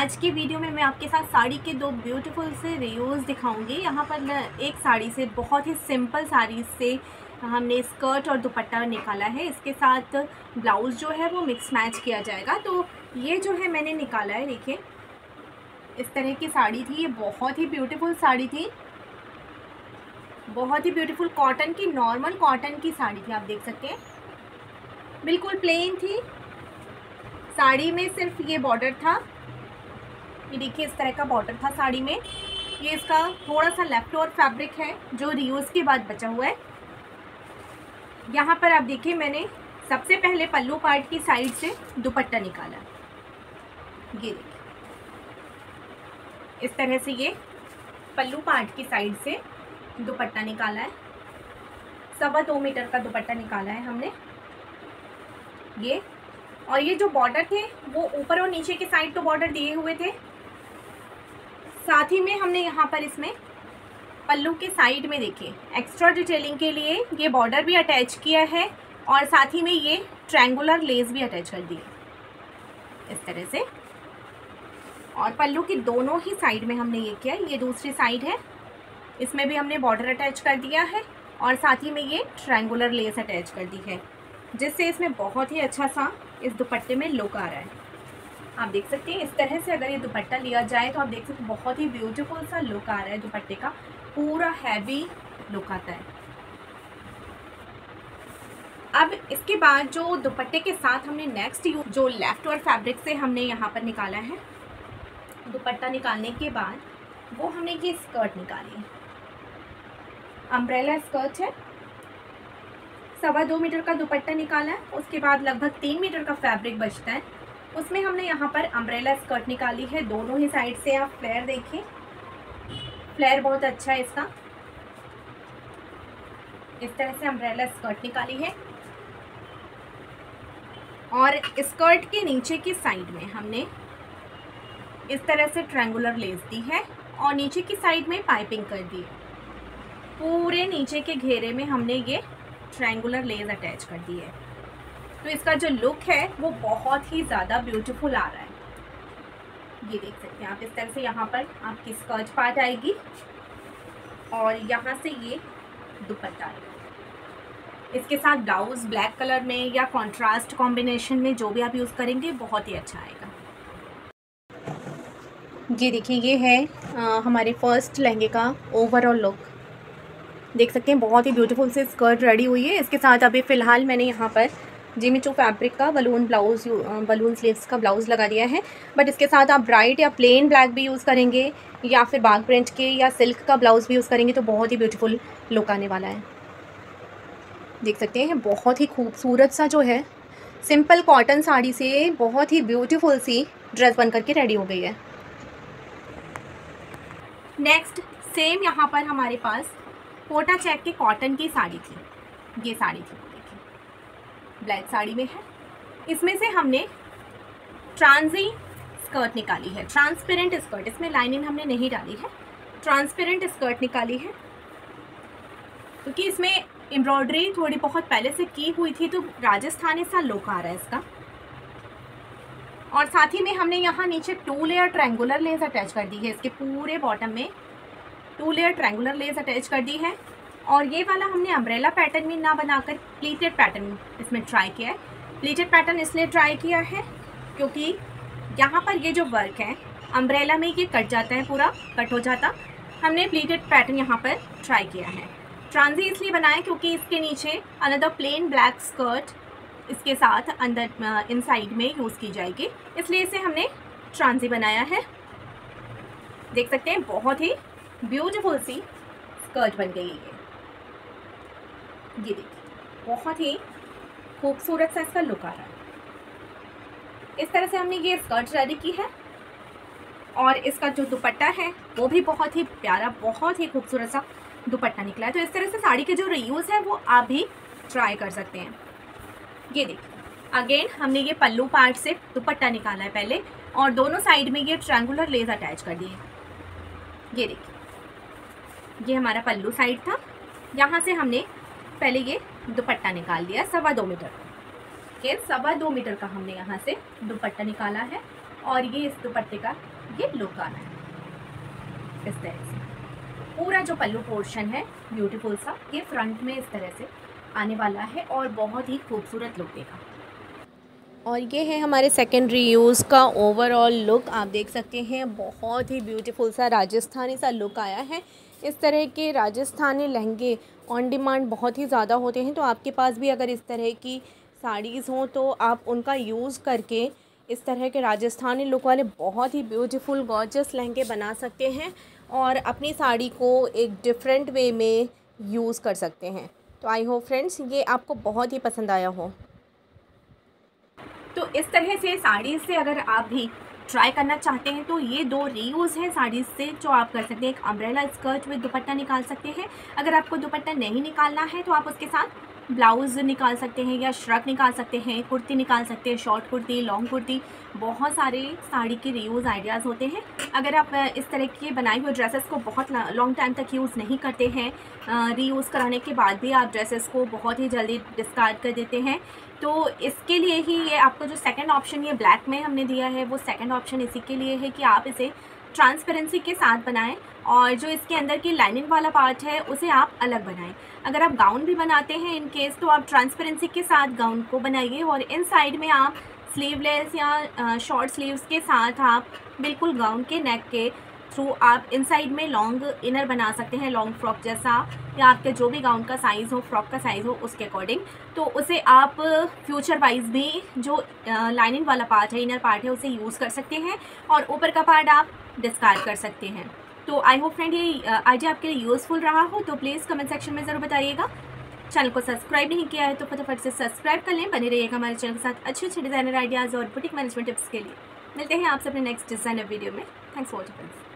आज की वीडियो में मैं आपके साथ साड़ी के दो ब्यूटीफुल से रिव्यूज़ दिखाऊंगी। यहाँ पर एक साड़ी से, बहुत ही सिंपल साड़ी से हमने स्कर्ट और दुपट्टा निकाला है। इसके साथ ब्लाउज़ जो है वो मिक्स मैच किया जाएगा। तो ये जो है मैंने निकाला है, देखिए इस तरह की साड़ी थी। ये बहुत ही ब्यूटीफुल साड़ी थी, बहुत ही ब्यूटीफुल कॉटन की, नॉर्मल कॉटन की साड़ी थी। आप देख सकते हैं बिल्कुल प्लेन थी। साड़ी में सिर्फ ये बॉर्डर था, ये देखिए इस तरह का बॉर्डर था साड़ी में। ये इसका थोड़ा सा लेफ्ट ओवर फैब्रिक है जो रीयूज़ के बाद बचा हुआ है। यहाँ पर आप देखिए मैंने सबसे पहले पल्लू पार्ट की साइड से दुपट्टा निकाला। ये देखिए इस तरह से ये पल्लू पार्ट की साइड से दुपट्टा निकाला है। 2.25 मीटर का दुपट्टा निकाला है हमने ये। और ये जो बॉर्डर थे वो ऊपर और नीचे के साइड तो बॉर्डर दिए हुए थे, साथ ही में हमने यहाँ पर इसमें पल्लू के साइड में देखिए एक्स्ट्रा डिटेलिंग के लिए ये बॉर्डर भी अटैच किया है और साथ ही में ये ट्रायंगुलर लेस भी अटैच कर दी इस तरह से। और पल्लू की दोनों ही साइड में हमने ये किया। ये दूसरी साइड है, इसमें भी हमने बॉर्डर अटैच कर दिया है और साथ ही में ये ट्रायंगुलर लेस अटैच कर दी है, जिससे इसमें बहुत ही अच्छा सा इस दुपट्टे में लुक आ रहा है। आप देख सकते हैं इस तरह से अगर ये दुपट्टा लिया जाए तो आप देख सकते हैं बहुत ही ब्यूटीफुल सा लुक आ रहा है दुपट्टे का, पूरा हैवी लुक आता है। अब इसके बाद जो दुपट्टे के साथ हमने नेक्स्ट जो लेफ्ट ओवर फैब्रिक से हमने यहाँ पर निकाला है, दुपट्टा निकालने के बाद वो हमने ये स्कर्ट निकाली है। अम्ब्रेला स्कर्ट है, 2.25 मीटर का दुपट्टा निकाला है। उसके बाद लगभग 3 मीटर का फैब्रिक बचता है, उसमें हमने यहाँ पर अम्ब्रेला स्कर्ट निकाली है। दोनों ही साइड से आप फ्लेयर देखिए, फ्लेयर बहुत अच्छा है इसका। इस तरह से अम्ब्रेला स्कर्ट निकाली है और स्कर्ट के नीचे की साइड में हमने इस तरह से ट्रायंगुलर लेस दी है और नीचे की साइड में पाइपिंग कर दी है। पूरे नीचे के घेरे में हमने ये ट्रायंगुलर लेस अटैच कर दी है। तो इसका जो लुक है वो बहुत ही ज़्यादा ब्यूटीफुल आ रहा है। ये देख सकते हैं आप इस तरह से यहाँ पर आपकी स्कर्ट पार्ट आएगी और यहाँ से ये दुपट्टा आएगा। इसके साथ ब्लाउज ब्लैक कलर में या कॉन्ट्रास्ट कॉम्बिनेशन में जो भी आप यूज़ करेंगे बहुत ही अच्छा आएगा। ये देखिए ये है हमारे फर्स्ट लहंगे का ओवरऑल लुक। देख सकते हैं बहुत ही ब्यूटीफुल से स्कर्ट रेडी हुई है। इसके साथ अभी फ़िलहाल मैंने यहाँ पर जिमी-चू फैब्रिक का बलून ब्लाउज़, बलून स्लीव्स का ब्लाउज़ लगा दिया है। बट इसके साथ आप ब्राइट या प्लेन ब्लैक भी यूज़ करेंगे या फिर बाग प्रिंट के या सिल्क का ब्लाउज़ भी यूज़ करेंगे तो बहुत ही ब्यूटीफुल लुक आने वाला है। देख सकते हैं बहुत ही खूबसूरत सा जो है सिंपल कॉटन साड़ी से बहुत ही ब्यूटीफुल सी ड्रेस बन करके रेडी हो गई है। नेक्स्ट सेम यहाँ पर हमारे पास कोटा चेक के कॉटन की साड़ी थी। ये साड़ी थी देखिए ब्लैक साड़ी में है। इसमें से हमने ट्रांजी स्कर्ट निकाली है, ट्रांसपेरेंट स्कर्ट। इसमें लाइनिंग हमने नहीं डाली है, ट्रांसपेरेंट स्कर्ट निकाली है क्योंकि इसमें एम्ब्रॉयडरी थोड़ी बहुत पहले से की हुई थी तो राजस्थानी सा लुक आ रहा है इसका। और साथ ही में हमने यहाँ नीचे 2 लेयर ट्रायंगुलर लेस अटैच कर दी है। इसके पूरे बॉटम में 2 लेयर ट्रायंगुलर लेस अटैच कर दी है। और ये वाला हमने अम्ब्रेला पैटर्न में ना बनाकर प्लीटेड पैटर्न इसमें ट्राई किया है। प्लीटेड पैटर्न इसलिए ट्राई किया है क्योंकि यहाँ पर ये जो वर्क है अम्ब्रेला में ये कट जाता है, पूरा कट हो जाता। हमने प्लीटेड पैटर्न यहाँ पर ट्राई किया है। ट्रांजी इसलिए बनाया क्योंकि इसके नीचे अनदर प्लेन ब्लैक स्कर्ट इसके साथ अंदर इनसाइड में यूज़ की जाएगी, इसलिए इसे हमने ट्रांजी बनाया है। देख सकते हैं बहुत ही ब्यूटीफुल सी स्कर्ट बन गई है ये देखिए बहुत ही खूबसूरत सा इसका लुक आ रहा है। इस तरह से हमने ये स्कर्ट रेडी की है और इसका जो दुपट्टा है वो भी बहुत ही प्यारा, बहुत ही खूबसूरत सा दुपट्टा निकला है। तो इस तरह से साड़ी के जो रीयूज़ है वो आप भी ट्राई कर सकते हैं। ये देखिए अगेन हमने ये पल्लू पार्ट से दुपट्टा निकाला है पहले और दोनों साइड में ये ट्रायंगुलर लेस अटैच कर दिए। ये देखिए ये हमारा पल्लू साइड था, यहाँ से हमने पहले ये दुपट्टा निकाल दिया 2.25 मीटर के 2.25 मीटर का हमने यहाँ से दुपट्टा निकाला है और ये इस दुपट्टे का ये लुक आना है इस तरह से। पूरा जो पल्लू पोर्शन है ब्यूटीफुल सा ये फ्रंट में इस तरह से आने वाला है और बहुत ही खूबसूरत लुक देगा। और ये है हमारे सेकेंडरी यूज़ का ओवरऑल लुक। आप देख सकते हैं बहुत ही ब्यूटीफुल सा राजस्थानी सा लुक आया है। इस तरह के राजस्थानी लहंगे ऑन डिमांड बहुत ही ज़्यादा होते हैं, तो आपके पास भी अगर इस तरह की साड़ीज़ हों तो आप उनका यूज़ करके इस तरह के राजस्थानी लुक वाले बहुत ही ब्यूटीफुल गॉर्जियस लहंगे बना सकते हैं और अपनी साड़ी को एक डिफरेंट वे में यूज़ कर सकते हैं। तो आई होप फ्रेंड्स ये आपको बहुत ही पसंद आया हो। तो इस तरह से साड़ीज़ से अगर आप भी ट्राई करना चाहते हैं तो ये 2 रीयूज़ हैं साड़ीज़ से जो आप कर सकते हैं। एक अम्ब्रेला स्कर्ट विद दुपट्टा निकाल सकते हैं। अगर आपको दुपट्टा नहीं निकालना है तो आप उसके साथ ब्लाउज़ निकाल सकते हैं या श्रग निकाल सकते हैं, कुर्ती निकाल सकते हैं, शॉर्ट कुर्ती, लॉन्ग कुर्ती। बहुत सारे साड़ी के रीयूज़ आइडियाज़ होते हैं। अगर आप इस तरह के बनाए हुए ड्रेसेस को बहुत लॉन्ग टाइम तक यूज़ नहीं करते हैं, रीयूज़ कराने के बाद भी आप ड्रेसेस को बहुत ही जल्दी डिस्कार्ड कर देते हैं, तो इसके लिए ही ये आपको जो सेकंड ऑप्शन ये ब्लैक में हमने दिया है वो सेकंड ऑप्शन इसी के लिए है कि आप इसे ट्रांसपेरेंसी के साथ बनाएं और जो इसके अंदर की लाइनिंग वाला पार्ट है उसे आप अलग बनाएं। अगर आप गाउन भी बनाते हैं इन केस तो आप ट्रांसपेरेंसी के साथ गाउन को बनाइए और इन साइड में आप स्लीवलेस या शॉर्ट स्लीव्स के साथ आप बिल्कुल गाउन के नेक के थ्रू आप इनसाइड में लॉन्ग इनर बना सकते हैं, लॉन्ग फ्रॉक जैसा या आपके जो भी गाउन का साइज़ हो, फ्रॉक का साइज़ हो उसके अकॉर्डिंग। तो उसे आप फ्यूचर वाइज भी जो लाइनिंग वाला पार्ट है, इनर पार्ट है, उसे यूज़ कर सकते हैं और ऊपर का पार्ट आप डिस्कार्ड कर सकते हैं। तो आई होप फ्रेंड ये आइडिया आपके लिए यूज़फुल रहा हो, तो प्लीज़ कमेंट सेक्शन में ज़रूर बताइएगा। चैनल को सब्सक्राइब नहीं किया है तो फटाफट से सब्सक्राइब कर लें। बने रहिएगा हमारे चैनल के साथ अच्छे अच्छे डिज़ाइनर आइडियाज़ और बुटीक मैनेजमेंट टिप्स के लिए। मिलते हैं आपसे अपने नेक्स्ट डिज़ाइनर वीडियो में। Thanks for watching friends.